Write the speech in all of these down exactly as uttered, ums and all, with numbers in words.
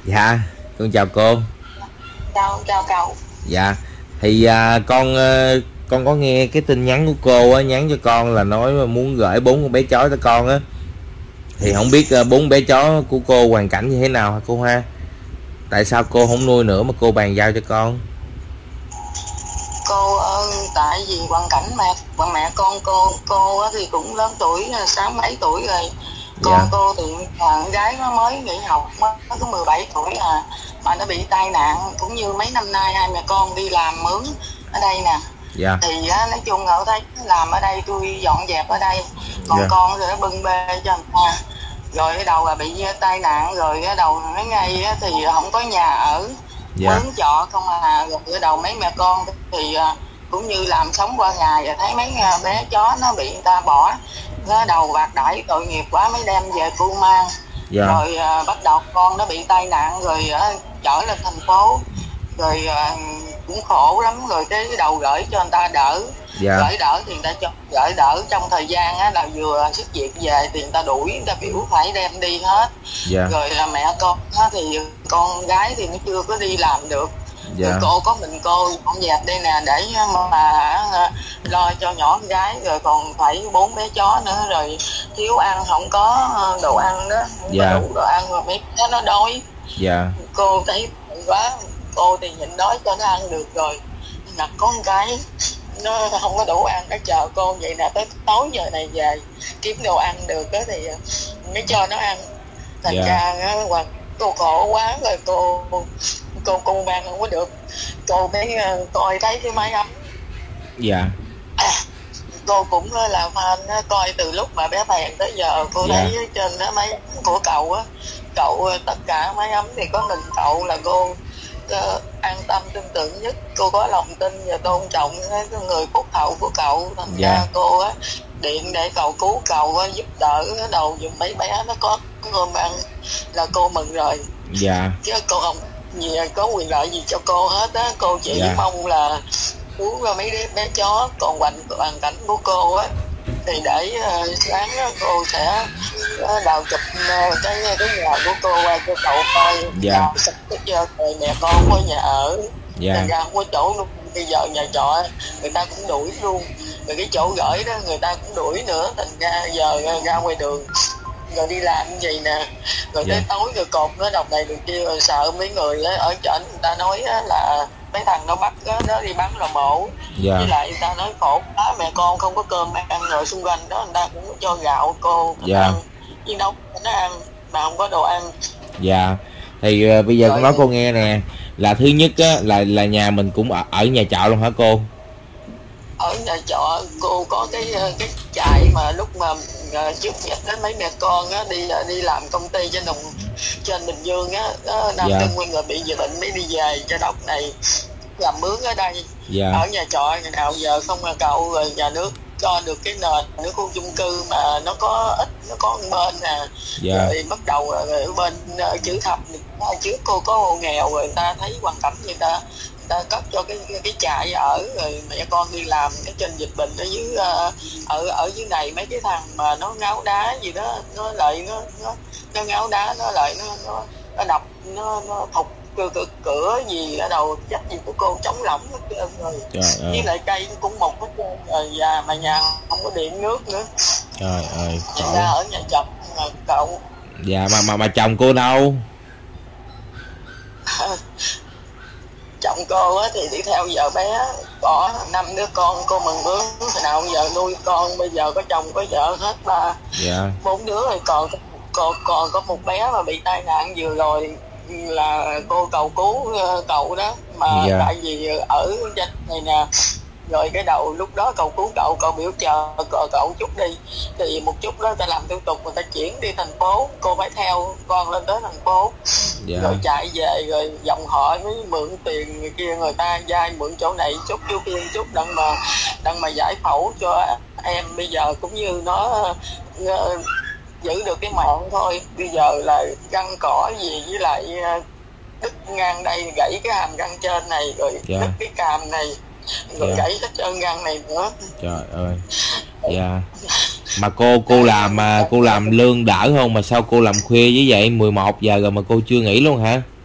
Dạ, con chào cô. Chào, chào cậu. Dạ, thì à, con à, con có nghe cái tin nhắn của cô á, nhắn cho con là nói muốn gửi bốn con bé chó cho con á. Thì không biết à, bốn bé chó của cô hoàn cảnh như thế nào hả cô ha? Tại sao cô không nuôi nữa mà cô bàn giao cho con? Cô ơi, tại vì hoàn cảnh mẹ và mẹ con cô cô á thì cũng lớn tuổi, sáu mấy tuổi rồi. Con Dạ. cô thì con gái nó mới nghỉ học, nó có mười bảy tuổi à, mà nó bị tai nạn, cũng như mấy năm nay hai mẹ con đi làm mướn ở đây nè. Dạ. Thì á, nói chung ở thấy làm ở đây, tôi dọn dẹp ở đây, còn Dạ. con rồi nó bưng bê cho người ta. Rồi cái đầu là bị tai nạn, rồi cái đầu nó ngay thì không có nhà ở, Dạ. mướn trọ không à. Rồi cái đầu mấy mẹ con thì cũng như làm sống qua ngày, rồi thấy mấy bé chó nó bị người ta bỏ, nó đầu bạc đãi tội nghiệp quá mới đem về cưu mang. Dạ. Rồi à, bắt đầu con nó bị tai nạn rồi à, chở lên thành phố, rồi à, cũng khổ lắm, rồi cái đầu gửi cho người ta đỡ. Dạ. Gửi đỡ thì người ta cho gửi đỡ trong thời gian á, là vừa xuất viện về thì người ta đuổi, người ta biểu phải đem đi hết. Dạ. Rồi là mẹ con á, thì con gái thì nó chưa có đi làm được. Dạ. Rồi cô có mình cô dọn dẹp đây nè để mà lo cho nhỏ con gái, rồi còn phải bốn bé chó nữa, rồi thiếu ăn, không có đồ ăn đó, không Dạ. có đủ đồ ăn, rồi mấy bé nó đói. Dạ. Cô thấy quá, cô thì nhịn đói cho nó ăn được rồi, là có một cái nó không có đủ ăn, nó chờ cô vậy nè, tới tối giờ này về kiếm đồ ăn được đó thì mới cho nó ăn. Thành Dạ. ra hoặc cô khổ quá rồi, cô cô cô mang không có được, cô mới uh, coi thấy cái máy ấm. Dạ. À, cô cũng là fan coi từ lúc mà bé Phèn tới giờ. Cô Dạ. thấy trên đó máy ấm của cậu á, cậu tất cả máy ấm thì có mình cậu là cô uh, an tâm tin tưởng nhất. Cô có lòng tin và tôn trọng cái người phúc hậu của cậu. Thành Dạ. ra cô á điện để cậu cứu cậu á, giúp đỡ đầu giùm mấy bé nó có cơm ăn là cô mừng rồi. Dạ. Chứ cô không gì có quyền lợi gì cho cô hết á. Cô chỉ Dạ. mong là cứu ra mấy đứa bé chó. Còn hoàn hoàn cảnh của cô á thì để uh, sáng đó, cô sẽ uh, đào chụp uh, cái cái nhà của cô qua cho cậu coi. Dạ. Sạch cho rồi mẹ con có nhà ở. Dạ. Thành ra không có chỗ luôn. Bây giờ nhà trọ người ta cũng đuổi luôn, rồi cái chỗ gửi đó người ta cũng đuổi nữa. Thành ra giờ ra ngoài đường rồi đi làm như vậy nè, rồi tới Dạ. tối rồi cột nó đọc này được kia, rồi sợ mấy người ở trển người ta nói là mấy thằng nó bắt nó đi bắn lò mổ. Dạ. Với lại người ta nói khổ quá, mẹ con không có cơm ăn, rồi xung quanh đó người ta cũng cho gạo cô Dạ. ăn, chứ đâu nó ăn mà không có đồ ăn. Dạ. Thì uh, bây giờ Rồi. con nói cô nghe nè, là thứ nhất á là là nhà mình cũng ở, ở nhà trọ luôn hả cô? Ở nhà trọ cô có cái cái trại mà lúc mà uh, trước Nhật đến mấy mẹ con á đi đi làm công ty trên đồng trên Bình Dương á, Nam Dạ. Tân Nguyên rồi bị dịch bệnh mới đi về cho đốc này làm mướn ở đây. Dạ. Ở nhà trọ ngày nào giờ không là cậu, rồi nhà nước cho được cái nền nước khu chung cư mà nó có ít, nó có một bên nè. Dạ. Rồi bắt đầu rồi ở bên uh, chữ thập trước cô có hộ nghèo, rồi người ta thấy hoàn cảnh người ta người ta cấp cho cái cái trại ở, rồi mẹ con đi làm cái trên dịch bệnh ở dưới uh, ở ở dưới này mấy cái thằng mà nó ngáo đá gì đó, nó lại nó nó nó ngáo đá, nó lại nó nó nó đập, nó nó thục cửa, cửa, cửa gì ở đầu trách gì của cô chống lỏng hết trơn rồi. Trời ơi. Với lại cây cũng một hết trơn rồi, và mà nhà không có điện nước nữa. Trời ơi. Thành ra ở nhà chồng mà cậu. Dạ, mà mà mà chồng cô đâu? Chồng cô á thì đi theo vợ bé, có năm đứa con, cô mừng bướng nào giờ nuôi con, bây giờ có chồng có vợ hết ba. Dạ. Bốn đứa rồi, còn còn còn có một bé mà bị tai nạn vừa rồi là cô cầu cứu cậu đó mà. Dạ. Tại vì ở danh này nè, rồi cái đầu lúc đó cầu cứu cậu, cậu biểu chờ cậu, cậu chút đi, thì một chút đó ta làm thủ tục người ta chuyển đi thành phố, cô phải theo con lên tới thành phố. Dạ. Rồi chạy về rồi dòng họ mới mượn tiền người kia, người ta vay mượn chỗ này chút chỗ kia chút, đặng mà đặng mà giải phẫu cho em. Bây giờ cũng như nó uh, giữ được cái mạng thôi. Bây giờ là găng cỏ gì với lại uh, đứt ngang đây, gãy cái hàm răng trên này, rồi Dạ. đứt cái càm này, rồi Dạ. gãy hết trơn răng này nữa. Trời ơi. Dạ. Mà cô cô làm mà cô làm lương đỡ không, mà sao cô làm khuya như vậy, mười một giờ rồi mà cô chưa nghỉ luôn hả?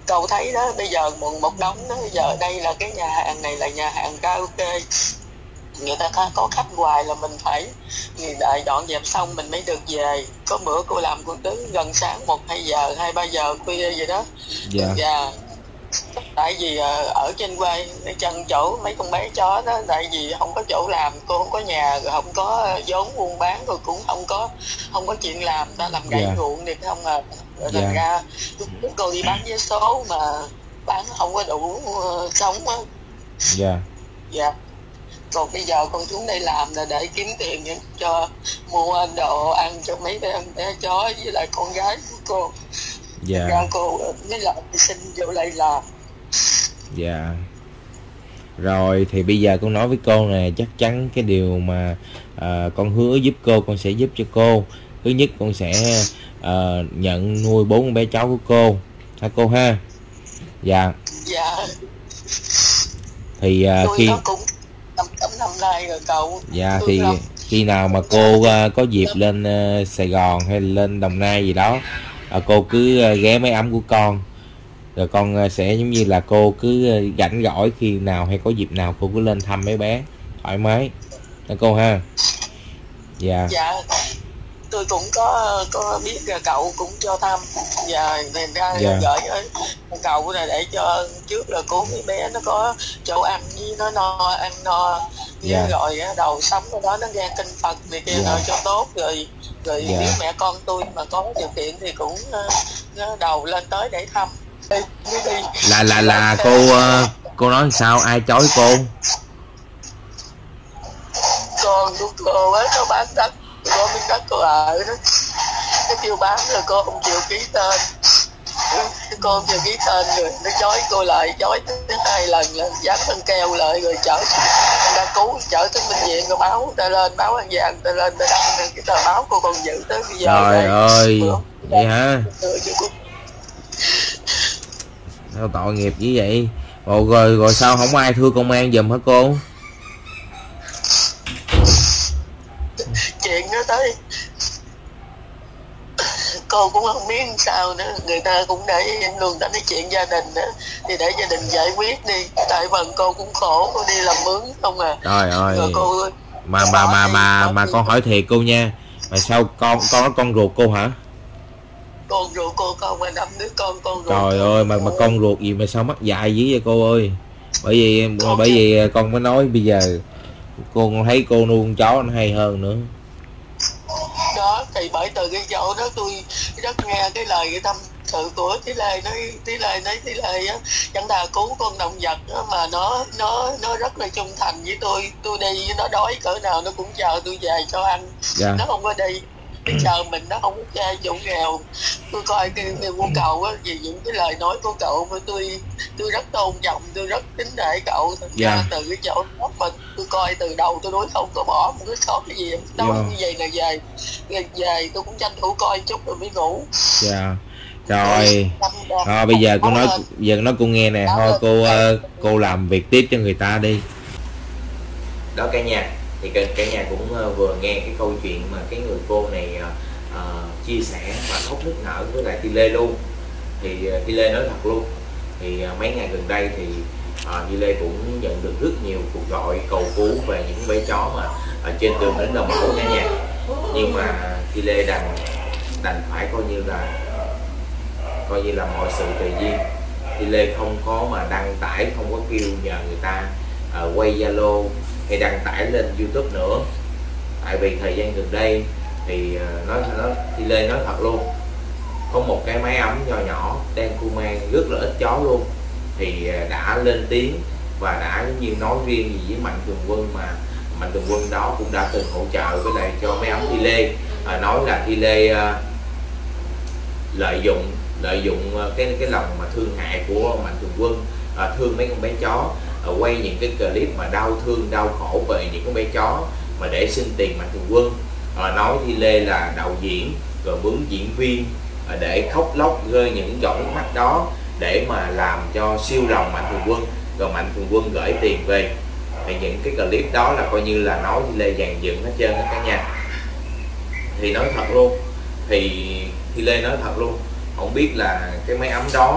Cậu thấy đó, bây giờ một, một đống đó, bây giờ đây là cái nhà hàng này là nhà hàng karaoke, người ta có khách hoài là mình phải người đại dọn dẹp xong mình mới được về. Có bữa cô làm cô tới gần sáng một hai giờ hai ba giờ khuya vậy đó. Dạ. Dạ. Tại vì ở trên quê chân chỗ mấy con bé chó đó, tại vì không có chỗ làm, cô không có nhà, rồi không có vốn buôn bán, rồi cũng không có không có chuyện làm, ta làm gãy Dạ. ruộng thì không à. Rồi thành Dạ. ra cô đi bán vé số mà bán không có đủ uh, sống á. Dạ. Dạ. Còn bây giờ con xuống đây làm là để kiếm tiền cho mua đồ ăn cho mấy bé, bé chó với lại con gái của cô. Dạ. Ra cô mới lại xin vô đây làm. Dạ. Rồi thì bây giờ con nói với cô nè, chắc chắn cái điều mà à, con hứa giúp cô, con sẽ giúp cho cô. Thứ nhất con sẽ à, nhận nuôi bốn bé cháu của cô ha cô ha. Dạ. Dạ. Thì à, khi cũng năm năm nay rồi cậu. Dạ tôi thì không... khi nào mà cô à, có dịp lên à, Sài Gòn hay lên Đồng Nai gì đó, à, cô cứ à, ghé máy ấm của con, rồi con à, sẽ giống như là cô cứ à, rảnh rỗi khi nào hay có dịp nào cô cứ lên thăm mấy bé thoải mái đó cô ha. Dạ. Dạ. Tôi cũng có có biết là cậu cũng cho thăm và thành ra Dạ. gửi với cậu là để cho trước là cô mấy bé nó có chỗ ăn với nó no ăn no. Dạ. Rồi đầu sống của đó nó nghe kinh Phật này kia Dạ. rồi cho tốt rồi rồi Dạ. nếu mẹ con tôi mà có điều kiện thì cũng uh, đầu lên tới để thăm. Đi, đi. Là là là cô uh, cô nói sao ai chối cô? Con của cô ấy nó bán đất, có miếng đất cô ở đó, nó kêu bán rồi cô không chịu ký tên. Cô không chịu ký tên rồi nó chói cô lại, chói tới hai lần là dán băng keo lại rồi chở người ta cứu, chở tới bệnh viện rồi báo ta lên, báo An Giang ta lên ta đăng cái tờ báo cô còn giữ tới bây giờ. Trời đây. ơi Bữa, vậy hả? cô... Sao tội nghiệp như vậy? Rồi rồi, rồi sao không ai thưa công an giùm hả cô? Chuyện đó tới cô cũng không biết sao nữa, người ta cũng để luôn ta nói chuyện gia đình nữa thì để gia đình giải quyết đi, tại phần cô cũng khổ, cô đi làm mướn không à. Trời ơi. Rồi cô mà mà mà mà mà con hỏi thiệt cô nha, mà sao con con nó con ruột cô hả? Con ruột cô con mà năm đứa con con ruột. Trời ơi mà mà con ruột gì mà sao mắt dài dữ vậy cô ơi? Bởi vì Con bởi vì con mới nói bây giờ cô thấy cô nuôi con chó nó hay hơn nữa. Đó thì bởi từ cái chỗ đó tôi rất nghe cái lời cái tâm sự của Tí Lê nói Tí Lê nói Tí Lê á chẳng thà cứu con động vật đó, mà nó nó nó rất là trung thành với tôi, tôi đi nó đói cỡ nào nó cũng chờ tôi về cho ăn. Dạ. Nó không có đi cái chờ mình, nó không có chơi chỗ nghèo. Tôi coi cái, cái của cậu á, vì những cái lời nói của cậu mà tôi tôi rất tôn trọng, tôi rất kính nể cậu. Thành Dạ. ra từ cái chỗ đó mà tôi coi từ đầu tôi nói không có bỏ một cái sót cái gì đâu. Dạ. Như vậy là về về về tôi cũng tranh thủ coi chút rồi mới ngủ. Dạ. Rồi à, bây giờ cô nói giờ nói cô nghe nè, thôi cô uh, cô làm việc tiếp cho người ta đi. Đó cả nhà, thì cả nhà cũng uh, vừa nghe cái câu chuyện mà cái người cô này uh, chia sẻ và khóc nức nở với lại Ti Lê luôn. Thì uh, Ti Lê nói thật luôn, thì uh, mấy ngày gần đây thì uh, Ti Lê cũng nhận được rất nhiều cuộc gọi cầu cứu về những bé chó mà ở trên đường đến Đồng Mẫu cả nhà. Nhưng mà Ti Lê đành đành phải coi như là coi như là mọi sự tùy duyên. Thì Lê không có mà đăng tải, không có kêu nhờ người ta uh, quay Zalo hay đăng tải lên YouTube nữa. Tại vì thời gian gần đây thì uh, nói nó thì Lê nói thật luôn, có một cái máy ấm nho nhỏ đang cu mang rất là ít chó luôn, thì uh, đã lên tiếng và đã giống như nói riêng gì với Mạnh Thường Quân, mà Mạnh Thường Quân đó cũng đã từng hỗ trợ với lại cho máy ấm Thi Lê, uh, nói là Thi Lê uh, lợi dụng lợi dụng cái cái lòng mà thương hại của Mạnh Thường Quân, à, thương mấy con bé chó, à, quay những cái clip mà đau thương đau khổ về những con bé chó mà để xin tiền Mạnh Thường Quân, à, nói Thi Lê là đạo diễn rồi mướn diễn viên, à, để khóc lóc rơi những giọt nước mắt đó để mà làm cho siêu lòng Mạnh Thường Quân, rồi Mạnh Thường Quân gửi tiền về. Thì những cái clip đó là coi như là nói Thi Lê dàn dựng hết trơn hết cả nhà. Thì nói thật luôn, thì Thi Lê nói thật luôn, không biết là cái máy ấm đó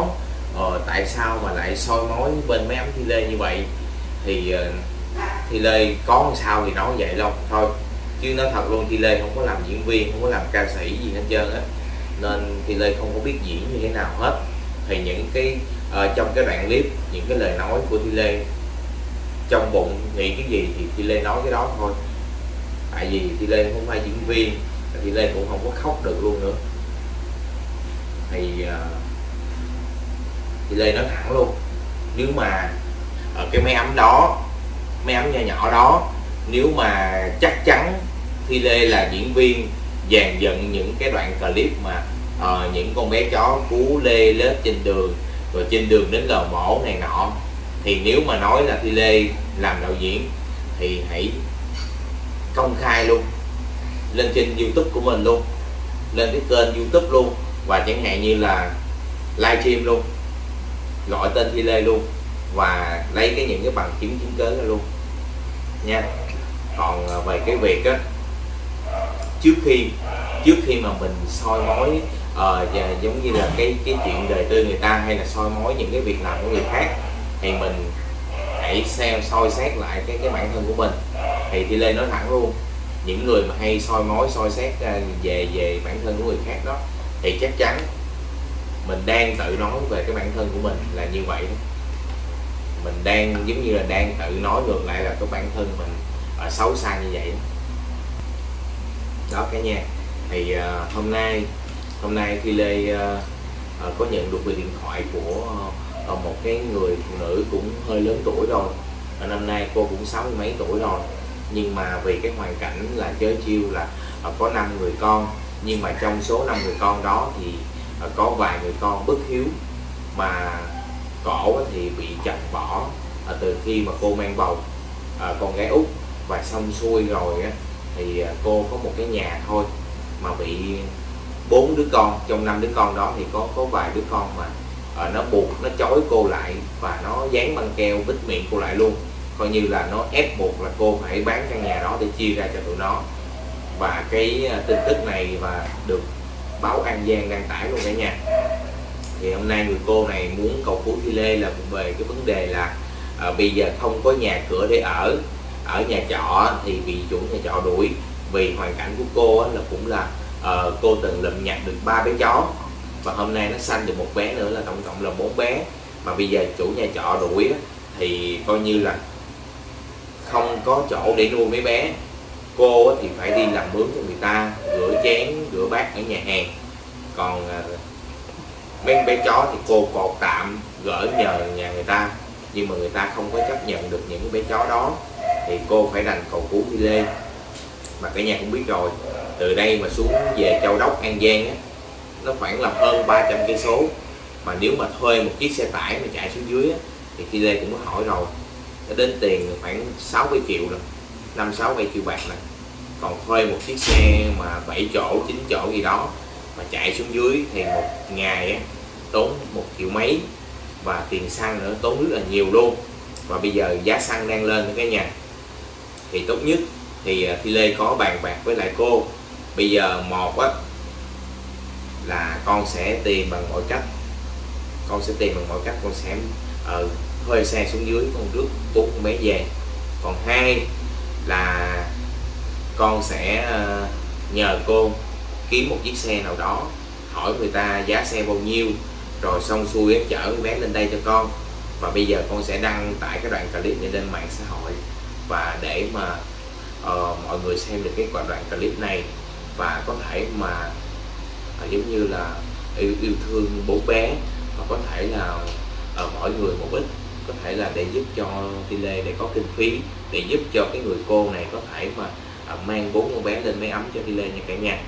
ờ, tại sao mà lại soi mói bên máy ấm Thi Lê như vậy. Thì uh, Thi Lê có sao thì nói vậy đâu thôi, chứ nói thật luôn, Thi Lê không có làm diễn viên, không có làm ca sĩ gì hết trơn á, nên Thi Lê không có biết diễn như thế nào hết. Thì những cái uh, trong cái đoạn clip, những cái lời nói của Thi Lê trong bụng nghĩ cái gì thì Thi Lê nói cái đó thôi. Tại vì Thi Lê không phải diễn viên, Thi Lê cũng không có khóc được luôn nữa. Thì uh, Thi Lê nói thẳng luôn, nếu mà ở cái máy ấm đó, máy ấm nhỏ nhỏ đó, nếu mà chắc chắn Thi Lê là diễn viên dàn dựng những cái đoạn clip mà uh, những con bé chó cú lê lết trên đường, rồi trên đường đến lò mổ này nọ, thì nếu mà nói là Thi Lê làm đạo diễn thì hãy công khai luôn lên trên YouTube của mình luôn, lên cái kênh YouTube luôn, và chẳng hạn như là livestream luôn, gọi tên Thi Lê luôn, và lấy cái những cái bằng chứng chứng cớ ra luôn nha. Còn về cái việc á, trước khi trước khi mà mình soi mói uh, và giống như là cái cái chuyện đời tư người ta, hay là soi mói những cái việc làm của người khác, thì mình hãy xem soi xét lại cái cái bản thân của mình. Thì Thi Lê nói thẳng luôn, những người mà hay soi mói soi xét về về bản thân của người khác đó, thì chắc chắn mình đang tự nói về cái bản thân của mình là như vậy đó. Mình đang giống như là đang tự nói ngược lại là cái bản thân mình ở xấu xa như vậy đó, đó cả nhà. Thì uh, hôm nay hôm nay Thi Lê uh, uh, có nhận được về điện thoại của uh, một cái người phụ nữ cũng hơi lớn tuổi rồi. uh, năm nay cô cũng sáu mươi mấy tuổi rồi, nhưng mà vì cái hoàn cảnh là chớ chiêu là uh, có năm người con, nhưng mà trong số năm người con đó thì uh, có vài người con bất hiếu, mà cổ thì bị chồng bỏ uh, từ khi mà cô mang bầu uh, con gái út, và xong xuôi rồi á, thì cô có một cái nhà thôi mà bị bốn đứa con. Trong năm đứa con đó thì có có vài đứa con mà uh, nó buộc, nó trói cô lại và nó dán băng keo bít miệng cô lại luôn, coi như là nó ép buộc là cô phải bán căn nhà đó để chia ra cho tụi nó. Và cái uh, tin tức này và được báo An Giang đăng tải luôn cả nhà. Thì hôm nay người cô này muốn cầu cứu Thi Lê là về cái vấn đề là uh, bây giờ không có nhà cửa để ở, ở nhà trọ thì bị chủ nhà trọ đuổi. Vì hoàn cảnh của cô á, là cũng là uh, cô từng lụm nhặt được ba bé chó, và hôm nay nó sanh được một bé nữa, là tổng cộng là bốn bé. Mà bây giờ chủ nhà trọ đuổi á, thì coi như là không có chỗ để nuôi mấy bé. Cô á, thì phải đi làm mướn cho người ta, rửa chén rửa bát ở nhà hàng. Còn uh, mấy bé chó thì cô cột tạm gửi nhờ nhà người ta, nhưng mà người ta không có chấp nhận được những bé chó đó, thì cô phải đành cầu cứu Thi Lê. Mà cả nhà cũng biết rồi, từ đây mà xuống về Châu Đốc, An Giang á, nó khoảng là hơn ba trăm cây số, mà nếu mà thuê một chiếc xe tải mà chạy xuống dưới á, thì Thi Lê cũng có hỏi rồi, nó đến tiền khoảng sáu mươi triệu rồi, năm sáu bảy triệu bạc này. Còn thuê một chiếc xe mà bảy chỗ chín chỗ gì đó mà chạy xuống dưới thì một ngày á, tốn một triệu mấy, và tiền xăng nữa tốn rất là nhiều luôn. Và bây giờ giá xăng đang lên nữa cả nhà, thì tốt nhất thì Thi Lê có bàn bạc với lại cô. Bây giờ một á, là con sẽ tìm bằng mọi cách, con sẽ tìm bằng mọi cách con sẽ uh, thuê xe xuống dưới, con rước bốn con bé về. Còn hai là con sẽ uh, nhờ cô kiếm một chiếc xe nào đó, hỏi người ta giá xe bao nhiêu, rồi xong xuôi em chở bé lên đây cho con. Và bây giờ con sẽ đăng tải cái đoạn clip này lên mạng xã hội, và để mà uh, mọi người xem được cái đoạn clip này, và có thể mà uh, giống như là yêu, yêu thương bố bé, và có thể là uh, mỗi người một ít, có thể là để giúp cho Thi Lê để có kinh phí để giúp cho cái người cô này có thể mà uh, mang bốn con bé lên máy ấm cho Thi Lê nha cả nhà.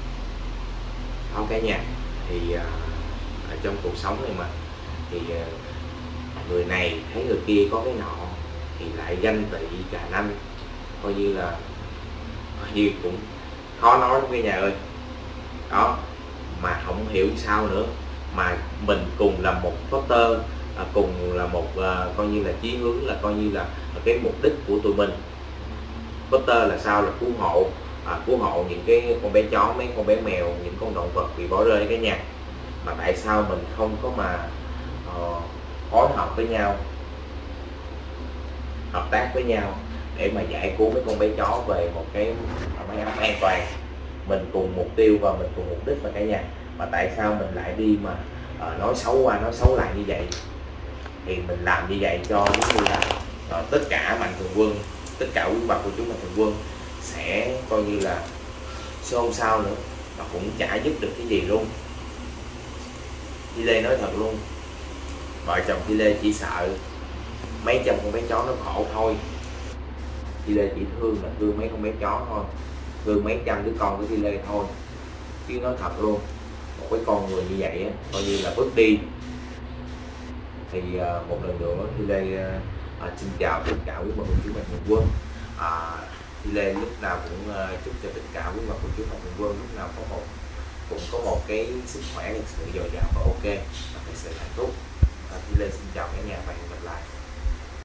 Đó cả nhà, thì uh, ở trong cuộc sống này mà thì uh, người này thấy người kia có cái nọ thì lại ganh tị cả năm, coi như là coi như cũng khó nói lắm cả nhà ơi. Đó, mà không hiểu sao nữa, mà mình cùng là một voter, à, cùng là một à, coi như là chí hướng, là coi như là cái mục đích của tụi mình. Voter là sao? Là cứu hộ, à, cứu hộ những cái con bé chó, mấy con bé mèo, những con động vật bị bỏ rơi cả nhà. Mà tại sao mình không có mà uh, phối hợp với nhau, hợp tác với nhau để mà giải cứu mấy con bé chó về một cái máy ấm an toàn. Mình cùng mục tiêu và mình cùng mục đích mà cả nhà, mà tại sao mình lại đi mà uh, nói xấu qua nói xấu lại như vậy? Thì mình làm như vậy cho giống như là uh, tất cả mạnh thường quân, tất cả quý bà cô chú mạnh thường quân sẽ coi như là xôn xao nữa, mà cũng chả giúp được cái gì luôn. Chị Lê nói thật luôn, vợ chồng chị Lê chỉ sợ mấy trăm con bé chó nó khổ thôi. Chị Lê chỉ thương là thương mấy con bé chó thôi, thương mấy trăm đứa con của chị Lê thôi. Chứ nói thật luôn, một cái con người như vậy á, coi như là bước đi. Thì uh, một lần nữa chị Lê uh, xin chào tất cả quý bà cô chú mạnh thường quân. uh, Chị Lê lúc nào cũng uh, chúc cho tất cả quý bà cô chú mạnh thường quân lúc nào có một cũng có một cái sức khỏe, thực sự dồi dào và ok, và thực sự hạnh phúc. uh, Chị Lê xin